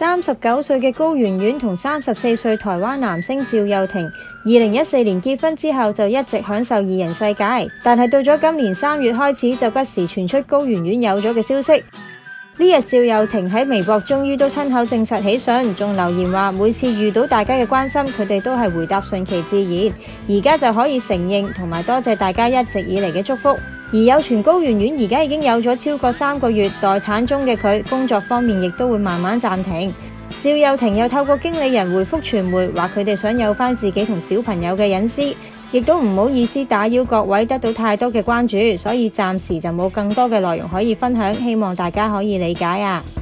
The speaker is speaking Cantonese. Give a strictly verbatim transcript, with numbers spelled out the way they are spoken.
三十九歲嘅高圓圓同三十四歲台灣男星趙又廷，二零一四年結婚之後就一直享受二人世界，但係到咗今年三月開始就不時傳出高圓圓有咗嘅消息。呢日趙又廷喺微博終於都親口證實喜訊，仲留言話每次遇到大家嘅關心，佢哋都係回答順其自然，而家就可以承認同埋多謝大家一直以嚟嘅祝福。而有傳高圓圓而家已經有咗超過三個月待產中嘅佢，工作方面亦都會慢慢暫停。趙又廷又透過經理人回覆傳媒，話佢哋想有返自己同小朋友嘅隱私，亦都唔好意思打擾各位得到太多嘅關注，所以暫時就冇更多嘅內容可以分享，希望大家可以理解啊。